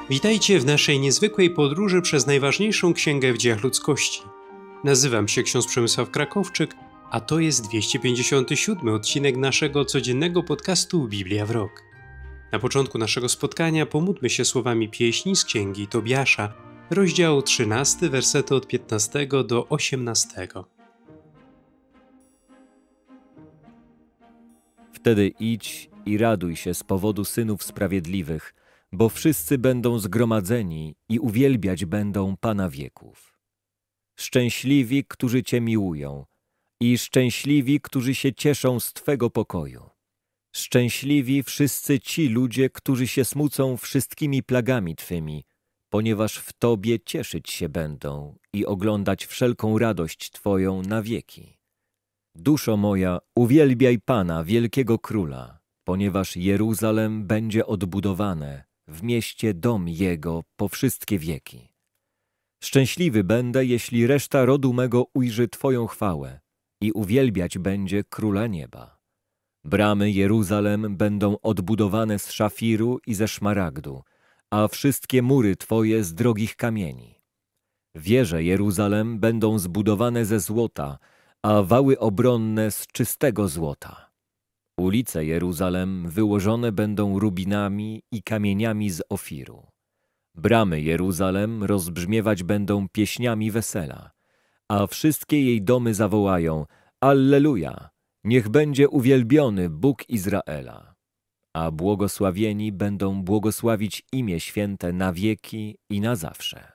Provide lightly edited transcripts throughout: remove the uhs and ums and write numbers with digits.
Witajcie w naszej niezwykłej podróży przez najważniejszą księgę w dziejach ludzkości. Nazywam się ksiądz Przemysław Krakowczyk, a to jest 257 odcinek naszego codziennego podcastu Biblia w rok. Na początku naszego spotkania pomódlmy się słowami pieśni z księgi Tobiasza, rozdział 13, wersety od 15 do 18. Wtedy idź i raduj się z powodu synów sprawiedliwych, bo wszyscy będą zgromadzeni i uwielbiać będą Pana wieków. Szczęśliwi, którzy Cię miłują, i szczęśliwi, którzy się cieszą z Twego pokoju. Szczęśliwi wszyscy ci ludzie, którzy się smucą wszystkimi plagami Twymi, ponieważ w Tobie cieszyć się będą i oglądać wszelką radość Twoją na wieki. Duszo moja, uwielbiaj Pana, wielkiego Króla, ponieważ Jeruzalem będzie odbudowane, w mieście dom Jego po wszystkie wieki. Szczęśliwy będę, jeśli reszta rodu mego ujrzy Twoją chwałę i uwielbiać będzie Króla Nieba. Bramy Jeruzalem będą odbudowane z szafiru i ze szmaragdu, a wszystkie mury Twoje z drogich kamieni. Wieże Jeruzalem będą zbudowane ze złota, a wały obronne z czystego złota. Ulice Jeruzalem wyłożone będą rubinami i kamieniami z Ofiru. Bramy Jeruzalem rozbrzmiewać będą pieśniami wesela, a wszystkie jej domy zawołają: Alleluja! Niech będzie uwielbiony Bóg Izraela. A błogosławieni będą błogosławić imię święte na wieki i na zawsze.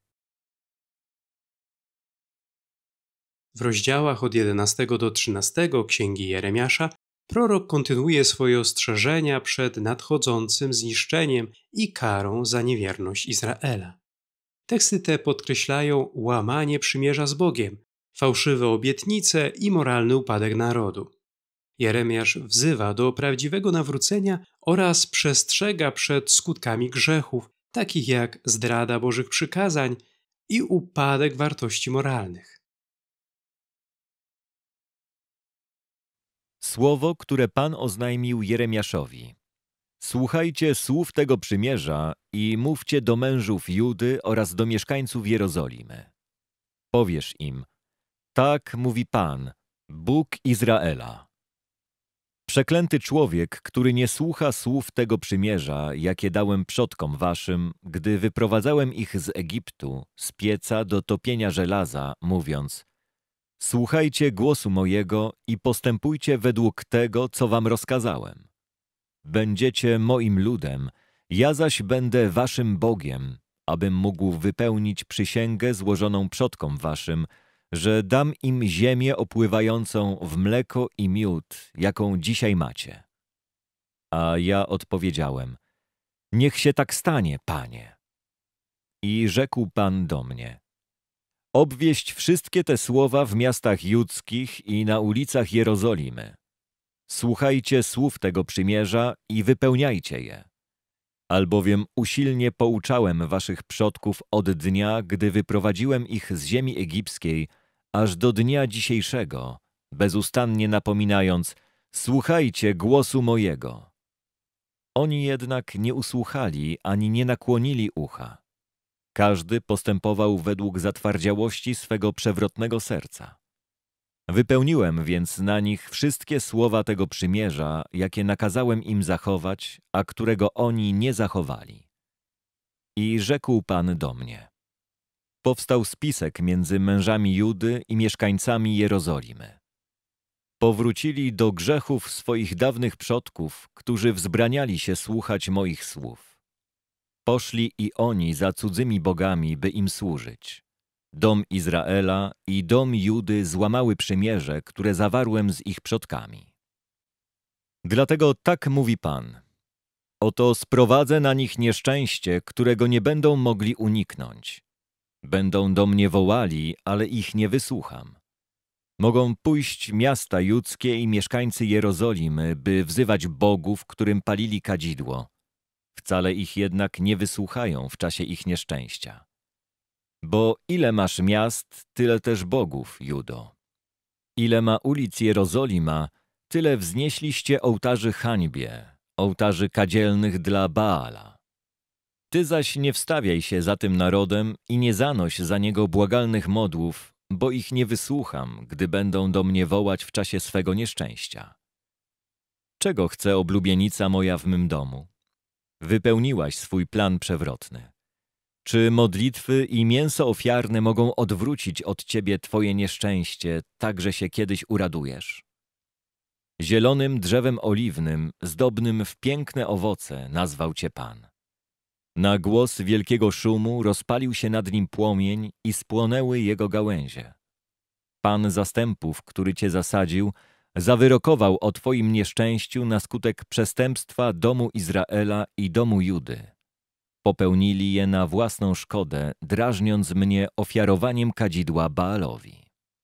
W rozdziałach od 11 do 13 księgi Jeremiasza prorok kontynuuje swoje ostrzeżenia przed nadchodzącym zniszczeniem i karą za niewierność Izraela. Teksty te podkreślają łamanie przymierza z Bogiem, fałszywe obietnice i moralny upadek narodu. Jeremiasz wzywa do prawdziwego nawrócenia oraz przestrzega przed skutkami grzechów, takich jak zdrada Bożych przykazań i upadek wartości moralnych. Słowo, które Pan oznajmił Jeremiaszowi. Słuchajcie słów tego przymierza i mówcie do mężów Judy oraz do mieszkańców Jerozolimy. Powiesz im: tak mówi Pan, Bóg Izraela. Przeklęty człowiek, który nie słucha słów tego przymierza, jakie dałem przodkom waszym, gdy wyprowadzałem ich z Egiptu, z pieca do topienia żelaza, mówiąc: słuchajcie głosu mojego i postępujcie według tego, co wam rozkazałem. Będziecie moim ludem, ja zaś będę waszym Bogiem, abym mógł wypełnić przysięgę złożoną przodkom waszym, że dam im ziemię opływającą w mleko i miód, jaką dzisiaj macie. A ja odpowiedziałem: niech się tak stanie, Panie. I rzekł Pan do mnie: obwieść wszystkie te słowa w miastach judzkich i na ulicach Jerozolimy. Słuchajcie słów tego przymierza i wypełniajcie je. Albowiem usilnie pouczałem waszych przodków od dnia, gdy wyprowadziłem ich z ziemi egipskiej, aż do dnia dzisiejszego, bezustannie napominając: słuchajcie głosu mojego. Oni jednak nie usłuchali ani nie nakłonili ucha. Każdy postępował według zatwardziałości swego przewrotnego serca. Wypełniłem więc na nich wszystkie słowa tego przymierza, jakie nakazałem im zachować, a którego oni nie zachowali. I rzekł Pan do mnie: powstał spisek między mężami Judy i mieszkańcami Jerozolimy. Powrócili do grzechów swoich dawnych przodków, którzy wzbraniali się słuchać moich słów. Poszli i oni za cudzymi bogami, by im służyć. Dom Izraela i dom Judy złamały przymierze, które zawarłem z ich przodkami. Dlatego tak mówi Pan: oto sprowadzę na nich nieszczęście, którego nie będą mogli uniknąć. Będą do mnie wołali, ale ich nie wysłucham. Mogą pójść miasta judzkie i mieszkańcy Jerozolimy, by wzywać bogów, którym palili kadzidło. Wcale ich jednak nie wysłuchają w czasie ich nieszczęścia. Bo ile masz miast, tyle też bogów, Judo. Ile ma ulic Jerozolima, tyle wznieśliście ołtarzy hańbie, ołtarzy kadzielnych dla Baala. Ty zaś nie wstawiaj się za tym narodem i nie zanoś za niego błagalnych modłów, bo ich nie wysłucham, gdy będą do mnie wołać w czasie swego nieszczęścia. Czego chce oblubienica moja w mym domu? Wypełniłaś swój plan przewrotny. Czy modlitwy i mięso ofiarne mogą odwrócić od ciebie twoje nieszczęście, tak że się kiedyś uradujesz? Zielonym drzewem oliwnym, zdobnym w piękne owoce, nazwał cię Pan. Na głos wielkiego szumu rozpalił się nad nim płomień i spłonęły jego gałęzie. Pan zastępów, który cię zasadził, zawyrokował o twoim nieszczęściu na skutek przestępstwa domu Izraela i domu Judy. Popełnili je na własną szkodę, drażniąc mnie ofiarowaniem kadzidła Baalowi.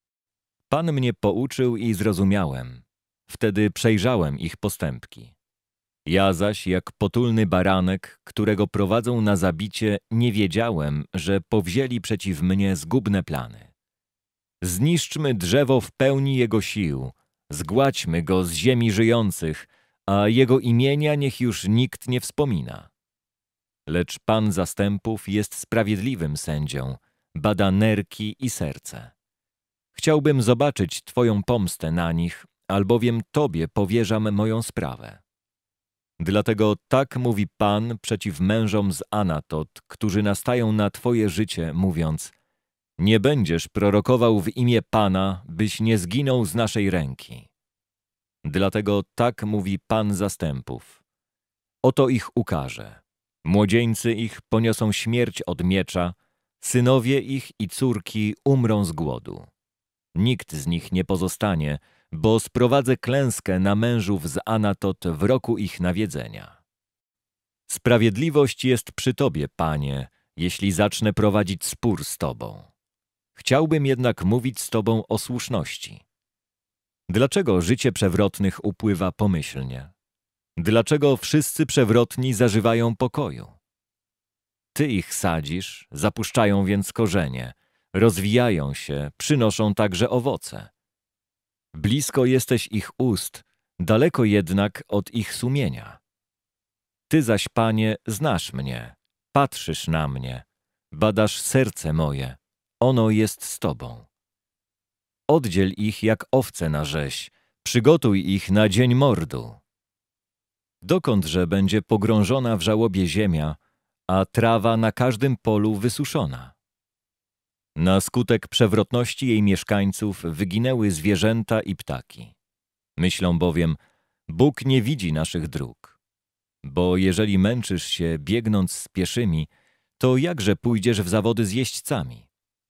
Pan mnie pouczył i zrozumiałem. Wtedy przejrzałem ich postępki. Ja zaś, jak potulny baranek, którego prowadzą na zabicie, nie wiedziałem, że powzięli przeciw mnie zgubne plany. Zniszczmy drzewo w pełni jego sił, zgładźmy go z ziemi żyjących, a jego imienia niech już nikt nie wspomina. Lecz Pan zastępów jest sprawiedliwym sędzią, bada nerki i serce. Chciałbym zobaczyć Twoją pomstę na nich, albowiem Tobie powierzam moją sprawę. Dlatego tak mówi Pan przeciw mężom z Anatot, którzy nastają na Twoje życie, mówiąc: nie będziesz prorokował w imię Pana, byś nie zginął z naszej ręki. Dlatego tak mówi Pan zastępów. Oto ich ukażę. Młodzieńcy ich poniosą śmierć od miecza, synowie ich i córki umrą z głodu. Nikt z nich nie pozostanie, bo sprowadzę klęskę na mężów z Anatot w roku ich nawiedzenia. Sprawiedliwość jest przy Tobie, Panie, jeśli zacznę prowadzić spór z Tobą. Chciałbym jednak mówić z Tobą o słuszności. Dlaczego życie przewrotnych upływa pomyślnie? Dlaczego wszyscy przewrotni zażywają pokoju? Ty ich sadzisz, zapuszczają więc korzenie, rozwijają się, przynoszą także owoce. Blisko jesteś ich ust, daleko jednak od ich sumienia. Ty zaś, Panie, znasz mnie, patrzysz na mnie, badasz serce moje, ono jest z Tobą. Oddziel ich jak owce na rzeź, przygotuj ich na dzień mordu. Dokądże będzie pogrążona w żałobie ziemia, a trawa na każdym polu wysuszona? Na skutek przewrotności jej mieszkańców wyginęły zwierzęta i ptaki. Myślą bowiem, Bóg nie widzi naszych dróg. Bo jeżeli męczysz się, biegnąc z pieszymi, to jakże pójdziesz w zawody z jeźdźcami?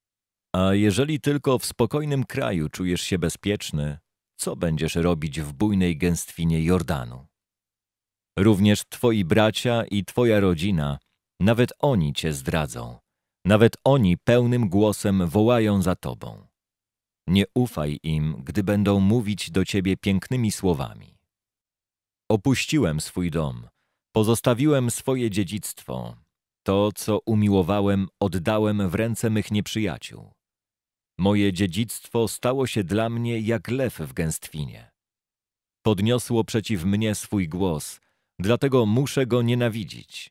A jeżeli tylko w spokojnym kraju czujesz się bezpieczny, co będziesz robić w bujnej gęstwinie Jordanu? Również twoi bracia i twoja rodzina, nawet oni cię zdradzą. Nawet oni pełnym głosem wołają za tobą. Nie ufaj im, gdy będą mówić do ciebie pięknymi słowami. Opuściłem swój dom, pozostawiłem swoje dziedzictwo. To, co umiłowałem, oddałem w ręce mych nieprzyjaciół. Moje dziedzictwo stało się dla mnie jak lew w gęstwinie. Podniosło przeciw mnie swój głos, dlatego muszę go nienawidzić.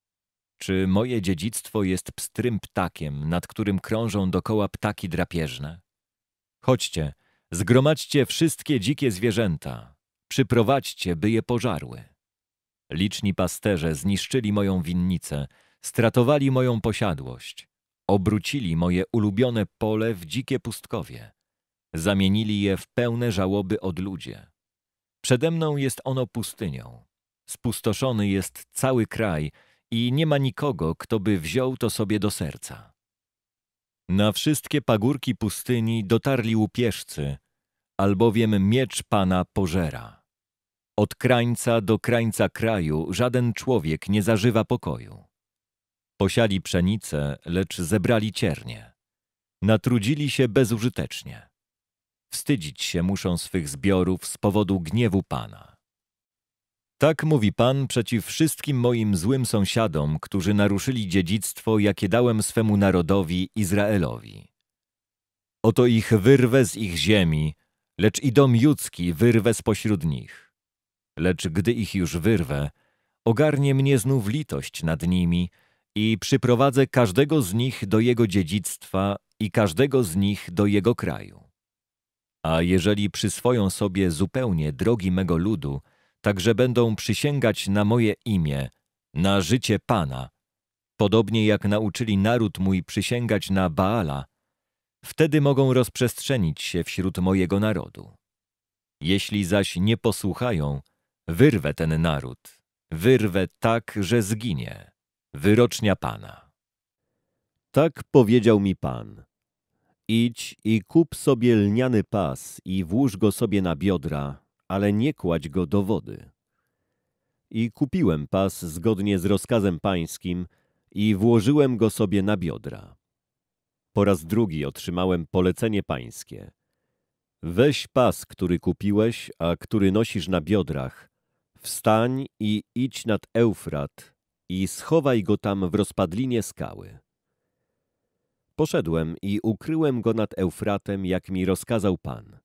Czy moje dziedzictwo jest pstrym ptakiem, nad którym krążą dokoła ptaki drapieżne? Chodźcie, zgromadźcie wszystkie dzikie zwierzęta, przyprowadźcie, by je pożarły. Liczni pasterze zniszczyli moją winnicę, stratowali moją posiadłość, obrócili moje ulubione pole w dzikie pustkowie, zamienili je w pełne żałoby odludzie. Przede mną jest ono pustynią, spustoszony jest cały kraj i nie ma nikogo, kto by wziął to sobie do serca. Na wszystkie pagórki pustyni dotarli łupieżcy, albowiem miecz Pana pożera. Od krańca do krańca kraju żaden człowiek nie zażywa pokoju. Posiali pszenicę, lecz zebrali ciernie. Natrudzili się bezużytecznie. Wstydzić się muszą swych zbiorów z powodu gniewu Pana. Tak mówi Pan przeciw wszystkim moim złym sąsiadom, którzy naruszyli dziedzictwo, jakie dałem swemu narodowi Izraelowi. Oto ich wyrwę z ich ziemi, lecz i dom judzki wyrwę spośród nich. Lecz gdy ich już wyrwę, ogarnie mnie znów litość nad nimi i przyprowadzę każdego z nich do jego dziedzictwa i każdego z nich do jego kraju. A jeżeli przyswoją sobie zupełnie drogi mego ludu, tak że będą przysięgać na moje imię, na życie Pana, podobnie jak nauczyli naród mój przysięgać na Baala, wtedy mogą rozprzestrzenić się wśród mojego narodu. Jeśli zaś nie posłuchają, wyrwę ten naród, wyrwę tak, że zginie. Wyrocznia Pana. Tak powiedział mi Pan. Idź i kup sobie lniany pas i włóż go sobie na biodra, ale nie kładź go do wody. I kupiłem pas zgodnie z rozkazem pańskim i włożyłem go sobie na biodra. Po raz drugi otrzymałem polecenie pańskie. Weź pas, który kupiłeś, a który nosisz na biodrach, wstań i idź nad Eufrat i schowaj go tam w rozpadlinie skały. Poszedłem i ukryłem go nad Eufratem, jak mi rozkazał Pan.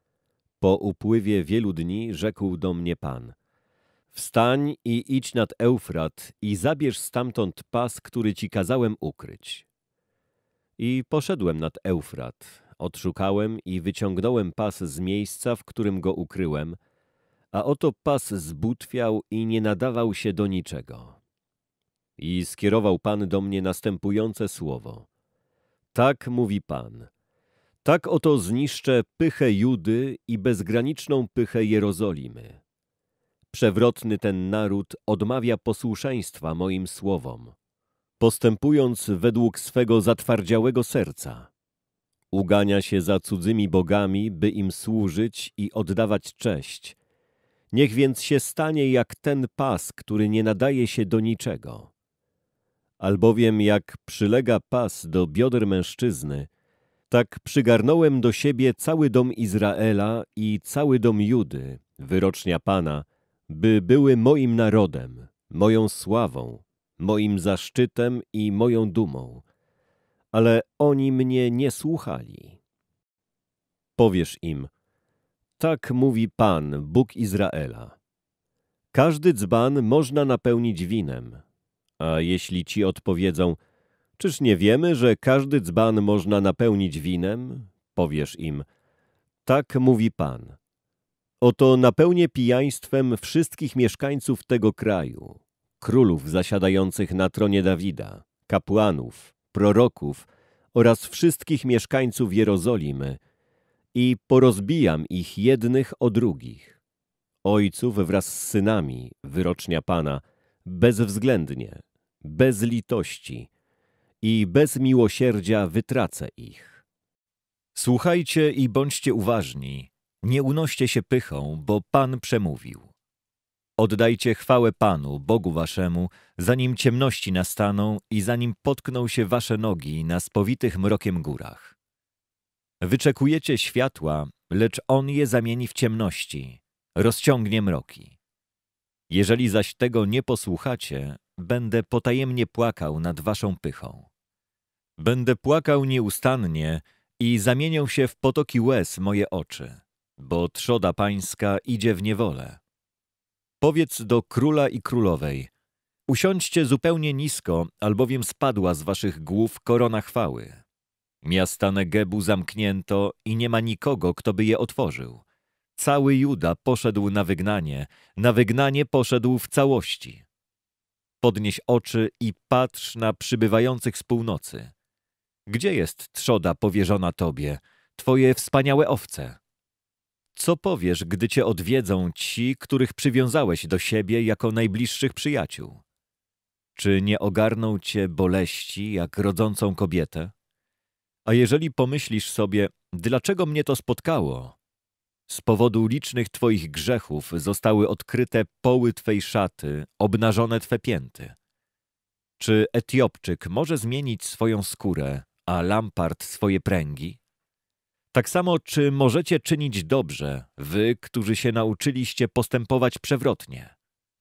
Po upływie wielu dni rzekł do mnie Pan: wstań i idź nad Eufrat i zabierz stamtąd pas, który ci kazałem ukryć. I poszedłem nad Eufrat, odszukałem i wyciągnąłem pas z miejsca, w którym go ukryłem, a oto pas zbutwiał i nie nadawał się do niczego. I skierował Pan do mnie następujące słowo. Tak mówi Pan. Tak oto zniszczę pychę Judy i bezgraniczną pychę Jerozolimy. Przewrotny ten naród odmawia posłuszeństwa moim słowom, postępując według swego zatwardziałego serca. Ugania się za cudzymi bogami, by im służyć i oddawać cześć. Niech więc się stanie jak ten pas, który nie nadaje się do niczego. Albowiem jak przylega pas do bioder mężczyzny, tak przygarnąłem do siebie cały dom Izraela i cały dom Judy, wyrocznia Pana, by były moim narodem, moją sławą, moim zaszczytem i moją dumą. Ale oni mnie nie słuchali. Powiesz im, tak mówi Pan, Bóg Izraela. Każdy dzban można napełnić winem. A jeśli ci odpowiedzą, czyż nie wiemy, że każdy dzban można napełnić winem? Powiesz im, tak mówi Pan. Oto napełnię pijaństwem wszystkich mieszkańców tego kraju, królów zasiadających na tronie Dawida, kapłanów, proroków oraz wszystkich mieszkańców Jerozolimy i porozbijam ich jednych o drugich. Ojców wraz z synami, wyrocznia Pana, bezwzględnie, bez litości i bez miłosierdzia wytracę ich. Słuchajcie i bądźcie uważni, nie unoście się pychą, bo Pan przemówił. Oddajcie chwałę Panu, Bogu waszemu, zanim ciemności nastaną i zanim potkną się wasze nogi na spowitych mrokiem górach. Wyczekujecie światła, lecz On je zamieni w ciemności, rozciągnie mroki. Jeżeli zaś tego nie posłuchacie, będę potajemnie płakał nad waszą pychą. Będę płakał nieustannie i zamienią się w potoki łez moje oczy, bo trzoda pańska idzie w niewolę. Powiedz do króla i królowej, usiądźcie zupełnie nisko, albowiem spadła z waszych głów korona chwały. Miasta Negebu zamknięto i nie ma nikogo, kto by je otworzył. Cały Juda poszedł na wygnanie poszedł w całości. Podnieś oczy i patrz na przybywających z północy. Gdzie jest trzoda powierzona tobie, twoje wspaniałe owce? Co powiesz, gdy cię odwiedzą ci, których przywiązałeś do siebie jako najbliższych przyjaciół? Czy nie ogarną cię boleści jak rodzącą kobietę? A jeżeli pomyślisz sobie, dlaczego mnie to spotkało? Z powodu licznych twoich grzechów zostały odkryte poły twej szaty, obnażone twe pięty. Czy Etiopczyk może zmienić swoją skórę, a Lampart swoje pręgi? Tak samo, czy możecie czynić dobrze, wy, którzy się nauczyliście postępować przewrotnie?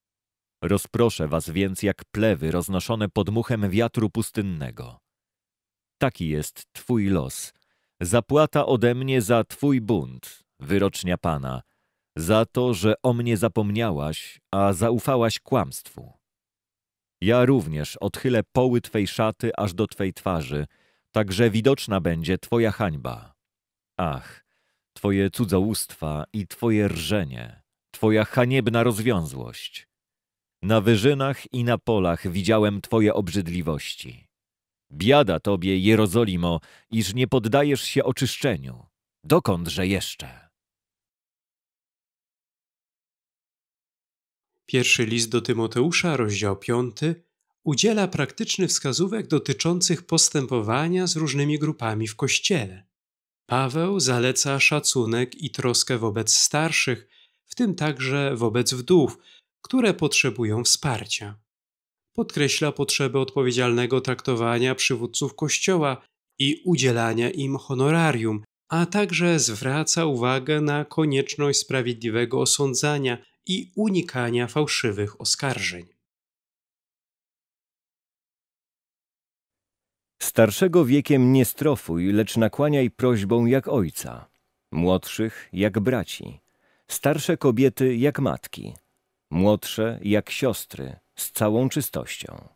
Rozproszę was więc jak plewy roznoszone podmuchem wiatru pustynnego. Taki jest twój los, zapłata ode mnie za twój bunt, wyrocznia Pana, za to, że o mnie zapomniałaś, a zaufałaś kłamstwu. Ja również odchylę poły Twej szaty aż do Twej twarzy, tak że widoczna będzie Twoja hańba. Ach, Twoje cudzołóstwa i Twoje rżenie, Twoja haniebna rozwiązłość. Na wyżynach i na polach widziałem Twoje obrzydliwości. Biada Tobie, Jerozolimo, iż nie poddajesz się oczyszczeniu. Dokądże jeszcze? Pierwszy list do Tymoteusza, rozdział 5, udziela praktycznych wskazówek dotyczących postępowania z różnymi grupami w Kościele. Paweł zaleca szacunek i troskę wobec starszych, w tym także wobec wdów, które potrzebują wsparcia. Podkreśla potrzebę odpowiedzialnego traktowania przywódców Kościoła i udzielania im honorarium, a także zwraca uwagę na konieczność sprawiedliwego osądzania i unikania fałszywych oskarżeń. Starszego wiekiem nie strofuj, lecz nakłaniaj prośbą jak ojca, młodszych jak braci, starsze kobiety jak matki, młodsze jak siostry, z całą czystością.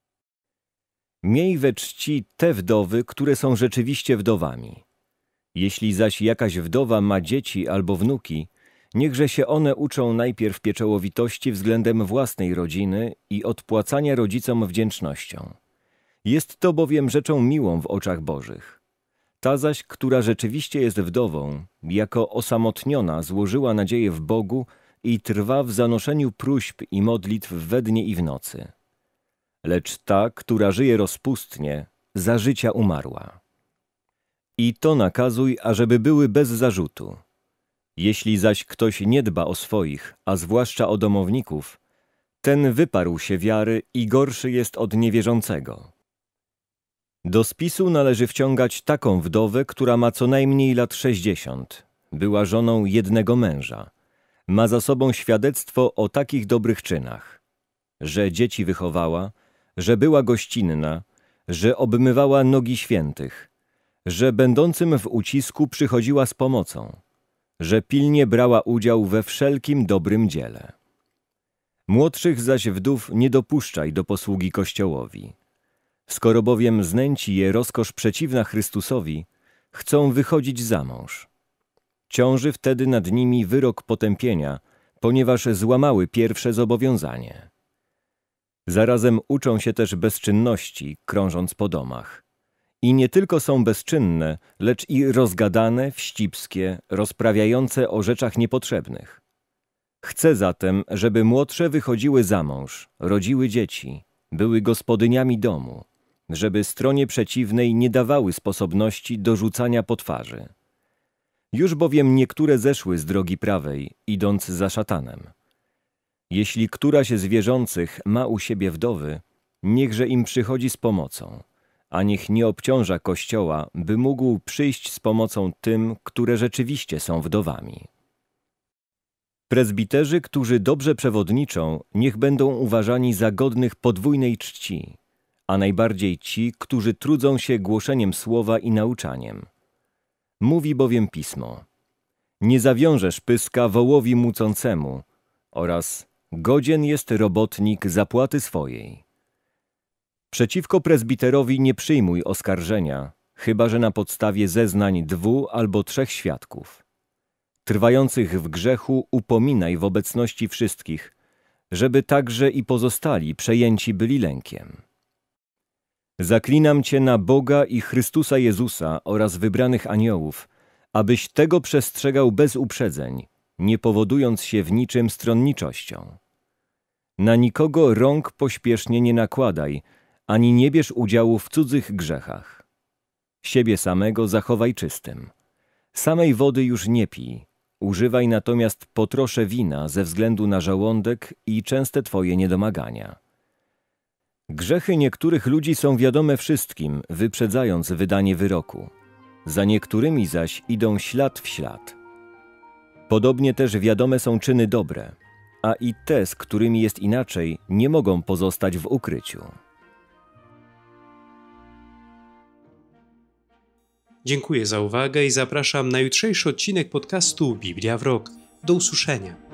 Miej we czci te wdowy, które są rzeczywiście wdowami. Jeśli zaś jakaś wdowa ma dzieci albo wnuki, niechże się one uczą najpierw pieczołowitości względem własnej rodziny i odpłacania rodzicom wdzięcznością. Jest to bowiem rzeczą miłą w oczach Bożych. Ta zaś, która rzeczywiście jest wdową, jako osamotniona złożyła nadzieję w Bogu i trwa w zanoszeniu próśb i modlitw we dnie i w nocy. Lecz ta, która żyje rozpustnie, za życia umarła. I to nakazuj, ażeby były bez zarzutu. Jeśli zaś ktoś nie dba o swoich, a zwłaszcza o domowników, ten wyparł się wiary i gorszy jest od niewierzącego. Do spisu należy wciągać taką wdowę, która ma co najmniej lat 60, była żoną jednego męża, ma za sobą świadectwo o takich dobrych czynach, że dzieci wychowała, że była gościnna, że obmywała nogi świętych, że będącym w ucisku przychodziła z pomocą, że pilnie brała udział we wszelkim dobrym dziele. Młodszych zaś wdów nie dopuszczaj do posługi Kościołowi. Skoro bowiem znęci je rozkosz przeciwna Chrystusowi, chcą wychodzić za mąż. Ciąży wtedy nad nimi wyrok potępienia, ponieważ złamały pierwsze zobowiązanie. Zarazem uczą się też bezczynności, krążąc po domach. I nie tylko są bezczynne, lecz i rozgadane, wścibskie, rozprawiające o rzeczach niepotrzebnych. Chcę zatem, żeby młodsze wychodziły za mąż, rodziły dzieci, były gospodyniami domu, żeby stronie przeciwnej nie dawały sposobności do rzucania po twarzy. Już bowiem niektóre zeszły z drogi prawej, idąc za szatanem. Jeśli któraś z wierzących ma u siebie wdowy, niechże im przychodzi z pomocą, a niech nie obciąża Kościoła, by mógł przyjść z pomocą tym, które rzeczywiście są wdowami. Prezbiterzy, którzy dobrze przewodniczą, niech będą uważani za godnych podwójnej czci, a najbardziej ci, którzy trudzą się głoszeniem słowa i nauczaniem. Mówi bowiem Pismo: nie zawiążesz pyska wołowi mucącemu oraz godzien jest robotnik zapłaty swojej. Przeciwko prezbiterowi nie przyjmuj oskarżenia, chyba że na podstawie zeznań 2 albo 3 świadków. Trwających w grzechu upominaj w obecności wszystkich, żeby także i pozostali przejęci byli lękiem. Zaklinam Cię na Boga i Chrystusa Jezusa oraz wybranych aniołów, abyś tego przestrzegał bez uprzedzeń, nie powodując się w niczym stronniczością. Na nikogo rąk pośpiesznie nie nakładaj, ani nie bierz udziału w cudzych grzechach. Siebie samego zachowaj czystym. Samej wody już nie pij, używaj natomiast po trosze wina ze względu na żołądek i częste Twoje niedomagania. Grzechy niektórych ludzi są wiadome wszystkim, wyprzedzając wydanie wyroku. Za niektórymi zaś idą ślad w ślad. Podobnie też wiadome są czyny dobre, a i te, z którymi jest inaczej, nie mogą pozostać w ukryciu. Dziękuję za uwagę i zapraszam na jutrzejszy odcinek podcastu Biblia w rok. Do usłyszenia.